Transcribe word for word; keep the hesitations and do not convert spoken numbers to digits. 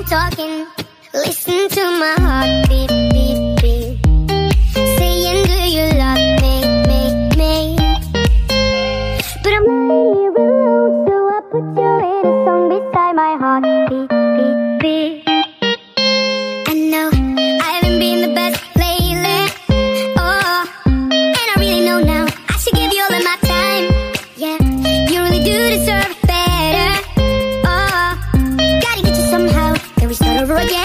talking. Listen to my heart beat, beat, beat. Saying, do you love me, me, me? But I'm right here alone, so I put you in a song beside my heart beat, beat, beat. I know I haven't been the best lately, oh, and I really know now I should give you all of my time. Yeah, you really do deserve better. Oh, gotta get you somehow. Can we start over again?